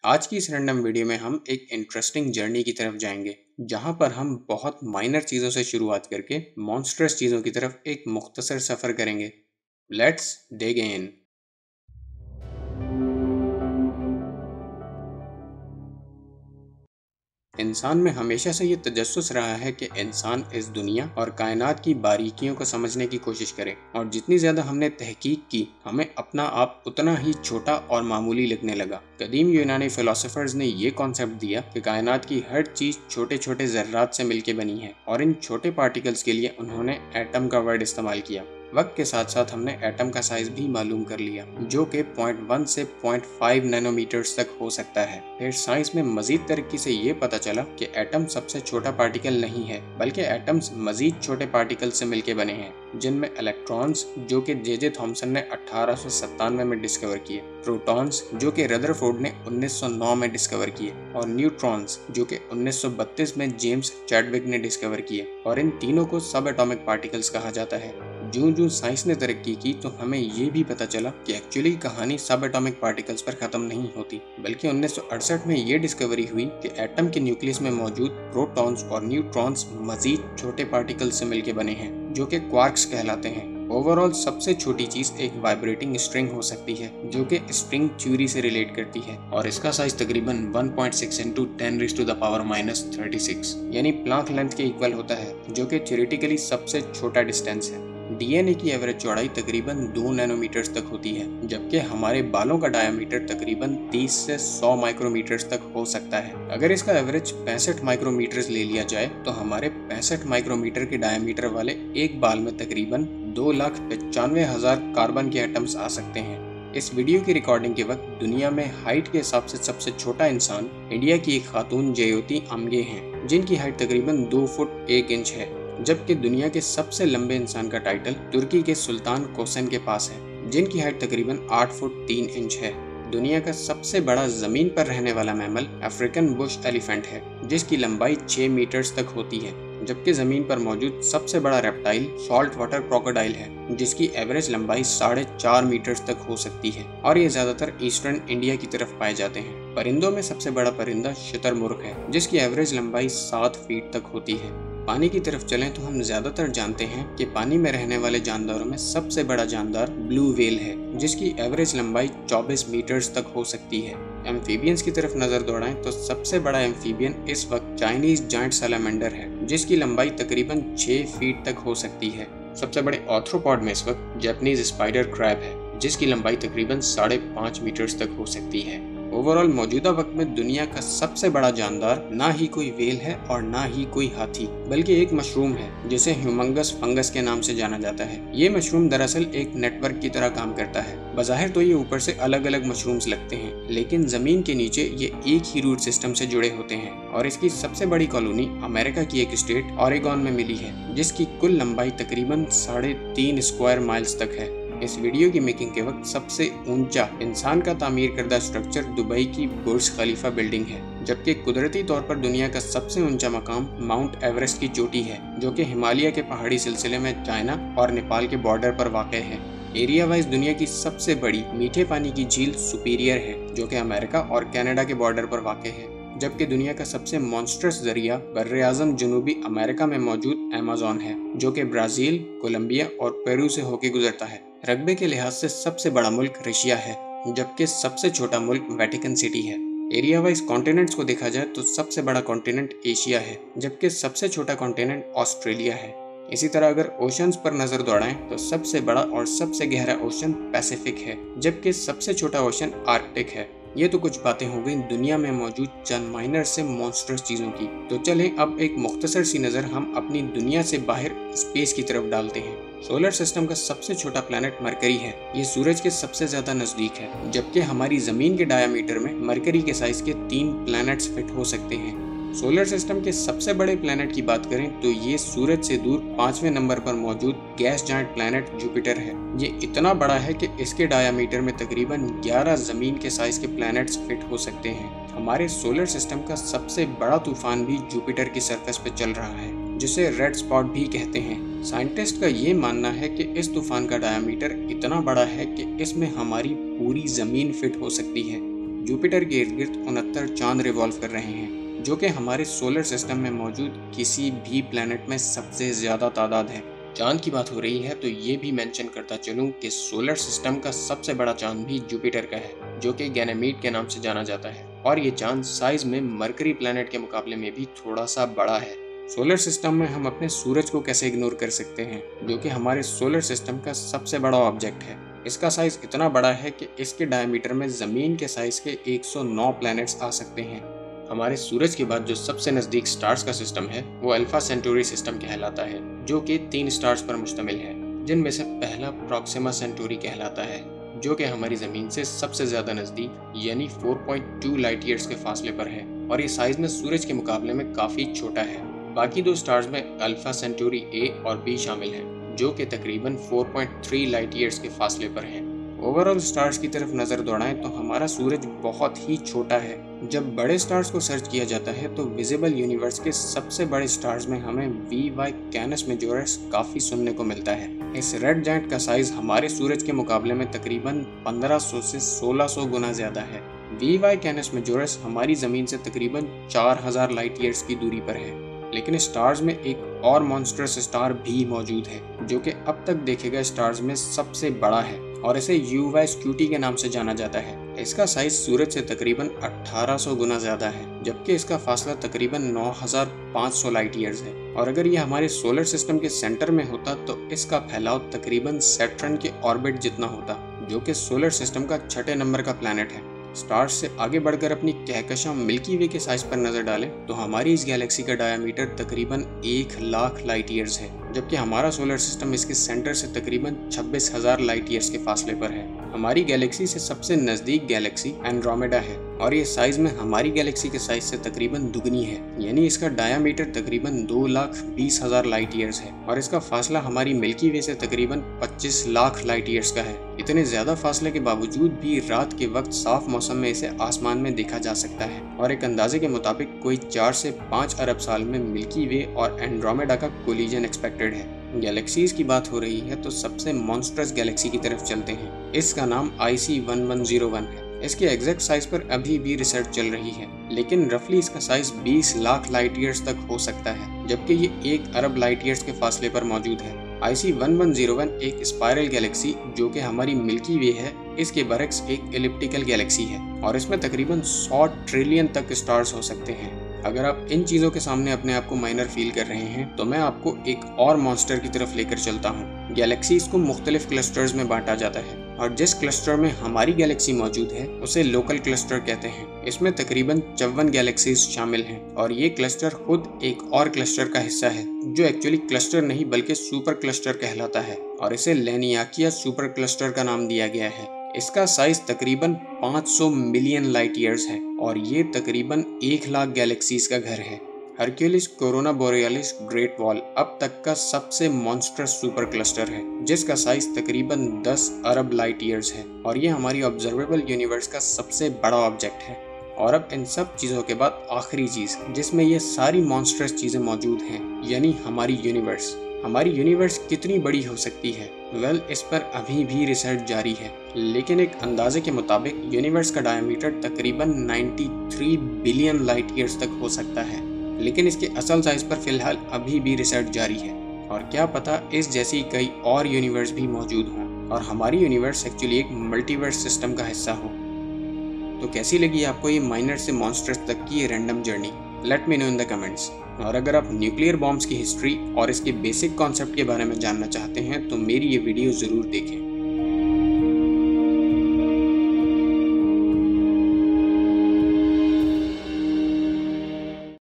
आज की इस रैंडम वीडियो में हम एक इंटरेस्टिंग जर्नी की तरफ जाएंगे जहां पर हम बहुत माइनर चीज़ों से शुरुआत करके मॉन्स्ट्रस चीज़ों की तरफ एक मुख्तसर सफ़र करेंगे। Let's dig in. इंसान में हमेशा से ये तजस्सुस रहा है कि इंसान इस दुनिया और कायनात की बारीकियों को समझने की कोशिश करे, और जितनी ज़्यादा हमने तहकीक की हमें अपना आप उतना ही छोटा और मामूली लगने लगा। कदीम यूनानी फिलोसोफर्स ने ये कॉन्सेप्ट दिया कि कायनात की हर चीज़ छोटे छोटे ज़र्रात से मिलकर बनी है, और इन छोटे पार्टिकल्स के लिए उन्होंने एटम का वर्ड इस्तेमाल किया। वक्त के साथ साथ हमने एटम का साइज भी मालूम कर लिया, जो कि 0.1 से 0.5 नैनोमीटर्स तक हो सकता है। फिर साइंस में मजीद तरक्की से ये पता चला कि एटम सबसे छोटा पार्टिकल नहीं है, बल्कि एटम्स मजीद छोटे पार्टिकल से मिलके बने हैं, जिनमें इलेक्ट्रॉन्स जो कि जे थॉमसन ने 1897 में डिस्कवर किए, प्रोटॉन्स जो कि रदरफोर्ड ने 1909 में डिस्कवर किए, और न्यूट्रॉन्स जो कि 1932 में जेम्स चैडविक ने डिस्कवर किए। और इन तीनों को सब एटॉमिक पार्टिकल्स कहा जाता है। जो साइंस ने तरक्की की तो हमें ये भी पता चला कि एक्चुअली कहानी सब एटॉमिक पार्टिकल्स पर खत्म नहीं होती, बल्कि 1968 में ये डिस्कवरी हुई कि एटम के न्यूक्लियस में मौजूद प्रोटॉन्स और न्यूट्रॉन्स मजीद छोटे पार्टिकल्स से मिलके बने हैं, जो कि क्वार्क्स कहलाते हैं। ओवरऑल सबसे छोटी चीज एक वाइब्रेटिंग स्ट्रिंग हो सकती है, जो कि स्ट्रिंग थ्योरी से रिलेट करती है, और इसका साइज तकरीबन 1.6 × 10⁻⁻36 यानी प्लांक लेंथ के इक्वल होता है, जो कि थ्योरेटिकली सबसे छोटा डिस्टेंस है। डीएनए की एवरेज चौड़ाई तकरीबन 2 नैनोमीटर्स तक होती है, जबकि हमारे बालों का डायमीटर तकरीबन 30 से 100 माइक्रोमीटर्स तक हो सकता है। अगर इसका एवरेज 65 माइक्रोमीटर्स ले लिया जाए तो हमारे 65 माइक्रोमीटर के डायमीटर वाले एक बाल में तकरीबन 2,95,000 कार्बन के एटम्स आ सकते हैं। इस वीडियो की रिकॉर्डिंग के वक्त दुनिया में हाइट के हिसाब से सबसे छोटा इंसान इंडिया की एक खातून जयोति अम्गे हैं, जिनकी हाइट तकरीबन 2 फुट 1 इंच है, जबकि दुनिया के सबसे लंबे इंसान का टाइटल तुर्की के सुल्तान कोसन के पास है, जिनकी हाइट तकरीबन 8 फुट 3 इंच है। दुनिया का सबसे बड़ा जमीन पर रहने वाला मैमल अफ्रीकन बुश एलिफेंट है, जिसकी लंबाई 6 मीटर्स तक होती है, जबकि जमीन पर मौजूद सबसे बड़ा रेप्टाइल सॉल्ट वाटर क्रोकोडाइल है, जिसकी एवरेज लंबाई 4.5 मीटर्स तक हो सकती है, और ये ज्यादातर ईस्टर्न इंडिया की तरफ पाए जाते हैं। परिंदों में सबसे बड़ा परिंदा शुतुरमुर्ग है, जिसकी एवरेज लंबाई 7 फीट तक होती है। पानी की तरफ चलें तो हम ज्यादातर जानते हैं कि पानी में रहने वाले जानदारों में सबसे बड़ा जानदार ब्लू व्हेल है, जिसकी एवरेज लंबाई 24 मीटर्स तक हो सकती है। एम्फीबियंस की तरफ नजर दौड़ाएं तो सबसे बड़ा एम्फीबियन इस वक्त चाइनीज जायंट सैलामेंडर है, जिसकी लंबाई तकरीबन 6 फीट तक हो सकती है। सबसे बड़े ऑर्थ्रोपॉड में इस वक्त जापानीज स्पाइडर क्रैब है, जिसकी लंबाई तकरीबन 5.5 मीटर्स तक हो सकती है। ओवरऑल मौजूदा वक्त में दुनिया का सबसे बड़ा जानदार ना ही कोई व्हेल है और ना ही कोई हाथी, बल्कि एक मशरूम है, जिसे ह्यूमंगस फंगस के नाम से जाना जाता है। ये मशरूम दरअसल एक नेटवर्क की तरह काम करता है। बज़ाहिर तो ये ऊपर से अलग अलग मशरूम्स लगते हैं, लेकिन जमीन के नीचे ये एक ही रूट सिस्टम से जुड़े होते हैं, और इसकी सबसे बड़ी कॉलोनी अमेरिका की एक स्टेट ऑरेगॉन में मिली है, जिसकी कुल लंबाई तकरीबन 3.5 स्क्वायर माइल्स तक है। इस वीडियो की मेकिंग के वक्त सबसे ऊंचा इंसान का तामीर करदा स्ट्रक्चर दुबई की बुर्ज खलीफा बिल्डिंग है, जबकि कुदरती तौर पर दुनिया का सबसे ऊंचा मकाम माउंट एवरेस्ट की चोटी है, जो कि हिमालय के पहाड़ी सिलसिले में चाइना और नेपाल के बॉर्डर पर वाक़ है। एरिया वाइज दुनिया की सबसे बड़ी मीठे पानी की झील सुपीरियर है, जो कि अमेरिका और कनाडा के बॉर्डर पर वाक़ है, जबकि दुनिया का सबसे मॉन्स्ट्रस दरिया बर्र-ए-आज़म जनूबी अमेरिका में मौजूद अमेज़न है, जो कि ब्राज़ील, कोलंबिया और पेरू से होकर गुजरता है। रकबे के लिहाज से सबसे बड़ा मुल्क रशिया है, जबकि सबसे छोटा मुल्क वेटिकन सिटी है। एरिया वाइज कॉन्टिनेंट्स को देखा जाए तो सबसे बड़ा कॉन्टिनेंट एशिया है, जबकि सबसे छोटा कॉन्टिनेंट ऑस्ट्रेलिया है। इसी तरह अगर ओशंस पर नजर दौड़ाएं तो सबसे बड़ा और सबसे गहरा ओशन पैसिफिक है, जबकि सबसे छोटा ओशन आर्कटिक है। ये तो कुछ बातें हो गई दुनिया में मौजूद चंद माइनर से मॉन्स्ट्रस चीजों की। तो चलें अब एक मुख्तसर सी नजर हम अपनी दुनिया से बाहर स्पेस की तरफ डालते हैं। सोलर सिस्टम का सबसे छोटा प्लैनेट मरकरी है। ये सूरज के सबसे ज्यादा नजदीक है, जबकि हमारी जमीन के डायामीटर में मरकरी के साइज के 3 प्लैनेट्स फिट हो सकते हैं। सोलर सिस्टम के सबसे बड़े प्लैनेट की बात करें तो ये सूरज से दूर 5वें नंबर पर मौजूद गैस जायंट प्लैनेट जुपिटर है। ये इतना बड़ा है कि इसके डायामीटर में तकरीबन 11 जमीन के साइज के प्लैनेट्स फिट हो सकते हैं। हमारे सोलर सिस्टम का सबसे बड़ा तूफान भी जुपिटर की सरफेस पे चल रहा है, जिसे रेड स्पॉट भी कहते हैं। साइंटिस्ट का ये मानना है कि इस तूफान का डायामीटर इतना बड़ा है कि इसमें हमारी पूरी जमीन फिट हो सकती है। जुपिटर के इर्द गिर्द 69 चांद रिवॉल्व कर रहे हैं, जो कि हमारे सोलर सिस्टम में मौजूद किसी भी प्लैनेट में सबसे ज्यादा तादाद है। चांद की बात हो रही है तो ये भी मेंशन करता चलूं कि सोलर सिस्टम का सबसे बड़ा चांद भी जुपिटर का है, जो कि गैनेमीड के नाम से जाना जाता है, और ये चांद साइज में मरकरी प्लैनेट के मुकाबले में भी थोड़ा सा बड़ा है। सोलर सिस्टम में हम अपने सूरज को कैसे इग्नोर कर सकते हैं, जो कि हमारे सोलर सिस्टम का सबसे बड़ा ऑब्जेक्ट है। इसका साइज इतना बड़ा है कि इसके डायमीटर में जमीन के साइज के 109 प्लैनेट्स आ सकते हैं। हमारे सूरज के बाद जो सबसे नजदीक स्टार्स का सिस्टम है वो अल्फा सेंटोरी सिस्टम कहलाता है, जो कि 3 स्टार्स पर मुश्तमिल है, जिनमें से पहला प्रॉक्सिमा सेंटोरी कहलाता है, जो कि हमारी जमीन से सबसे ज्यादा नजदीक यानी 4.2 लाइट ईयर्स के फासले पर है, और ये साइज में सूरज के मुकाबले में काफी छोटा है। बाकी 2 स्टार्स में अल्फा सेंटोरी ए और बी शामिल हैं, जो कि तकरीबन 4.3 लाइट ईयर्स के फासले पर हैं। ओवरऑल स्टार्स की तरफ नजर दौड़ाएं तो हमारा सूरज बहुत ही छोटा है। जब बड़े स्टार्स को सर्च किया जाता है तो विजिबल यूनिवर्स के सबसे बड़े स्टार्स में हमें VY कैनस मेजोरस काफी सुनने को मिलता है। इस रेड जायंट का साइज हमारे सूरज के मुकाबले में तकरीबन 1500 से 1600 गुना ज्यादा है। VY कैनस मेजोरस हमारी जमीन से तकरीबन 4000 लाइट ईयर्स की दूरी पर है। लेकिन स्टार्स में एक और मॉन्स्ट्रस स्टार भी मौजूद है, जो कि अब तक देखे गए स्टार्स में सबसे बड़ा है, और इसे UY स्क्यूटी के नाम से जाना जाता है। इसका साइज सूरज से तकरीबन 1800 गुना ज्यादा है, जबकि इसका फासला तकरीबन 9500 लाइट ईयर्स है। और अगर ये हमारे सोलर सिस्टम के सेंटर में होता तो इसका फैलाव तकरीबन सैटर्न के ऑर्बिट जितना होता, जो कि सोलर सिस्टम का 6 नंबर का प्लैनेट है। स्टार्स से आगे बढ़कर अपनी कहकशां मिल्की वे के साइज पर नजर डालें तो हमारी इस गैलेक्सी का डायमीटर तकरीबन 1 लाख लाइट ईयर्स है, जबकि हमारा सोलर सिस्टम इसके सेंटर से तकरीबन 26,000 लाइट ईयर्स के फासले पर है। हमारी गैलेक्सी से सबसे नजदीक गैलेक्सी एंड्रोमेडा है, और ये साइज में हमारी गैलेक्सी के साइज से तकरीबन दुगनी है, यानी इसका डायमीटर तकरीबन 2,20,000 लाइट ईयर्स है, और इसका फासला हमारी मिल्की वे से तकरीबन 25 लाख लाइट ईयर्स का है। इतने ज्यादा फासले के बावजूद भी रात के वक्त साफ मौसम में इसे आसमान में देखा जा सकता है, और एक अंदाजे के मुताबिक कोई 4 से 5 अरब साल में मिल्की वे और एंड्रोमेडा का कोलिजन एक्सपेक्टेड है। गैलेक्सीज की बात हो रही है तो सबसे मॉन्स्ट्रस गैलेक्सी की तरफ चलते हैं। इसका नाम IC 1101 है। इसके एग्जैक्ट साइज पर अभी भी रिसर्च चल रही है, लेकिन रफली इसका साइज 20 लाख लाइट ईयर्स तक हो सकता है, जबकि ये 1 अरब लाइट ईयर्स के फासले पर मौजूद है। IC 1101 एक स्पाइरल गैलेक्सी जो कि हमारी मिल्की वे है, इसके बरक्स एक एलिप्टिकल गैलेक्सी है, और इसमें तकरीबन 100 ट्रिलियन तक स्टार्स हो सकते हैं। अगर आप इन चीज़ों के सामने अपने आप को माइनर फील कर रहे हैं तो मैं आपको एक और मॉन्स्टर की तरफ लेकर चलता हूँ। गैलेक्सीज को मुख्तलिफ क्लस्टर्स में बांटा जाता है, और जिस क्लस्टर में हमारी गैलेक्सी मौजूद है उसे लोकल क्लस्टर कहते हैं। इसमें तकरीबन 54 गैलेक्सीज शामिल हैं, और ये क्लस्टर खुद एक और क्लस्टर का हिस्सा है, जो एक्चुअली क्लस्टर नहीं बल्कि सुपर क्लस्टर कहलाता है, और इसे लेनियाकिया सुपर क्लस्टर का नाम दिया गया है। इसका साइज तकरीबन 500 मिलियन लाइट ईयर्स है, और ये तकरीबन 1 लाख गैलेक्सीज का घर है। Hercules Corona Borealis Great Wall अब तक का सबसे मॉन्स्ट्रस सुपर क्लस्टर है, जिसका साइज तकरीबन 10 अरब लाइट ईयर्स है, और ये हमारी ऑब्जर्वेबल यूनिवर्स का सबसे बड़ा ऑब्जेक्ट है। और अब इन सब चीज़ों के बाद आखिरी चीज़ जिसमें ये सारी मॉन्स्ट्रस चीज़ें मौजूद हैं, यानी हमारी यूनिवर्स। हमारी यूनिवर्स कितनी बड़ी हो सकती है? वेल, इस पर अभी भी रिसर्च जारी है, लेकिन एक अंदाजे के मुताबिक यूनिवर्स का डायमीटर तकरीबन 93 बिलियन लाइट ईयर्स तक हो सकता है, लेकिन इसके असल साइज पर फिलहाल अभी भी रिसर्च जारी है, और क्या पता इस जैसी कई और यूनिवर्स भी मौजूद हों और हमारी यूनिवर्स एक्चुअली एक मल्टीवर्स सिस्टम का हिस्सा हो। तो कैसी लगी आपको ये माइनर से मॉन्स्टर्स तक की ये random journey? Let me know in the comments. और अगर आप न्यूक्लियर बॉम्ब्स की हिस्ट्री और इसके बेसिक कॉन्सेप्ट के बारे में जानना चाहते हैं तो मेरी ये वीडियो ज़रूर देखें।